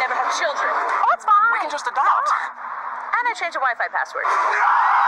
never have children. Oh, it's fine. We can just adopt. And I changed the Wi-Fi password.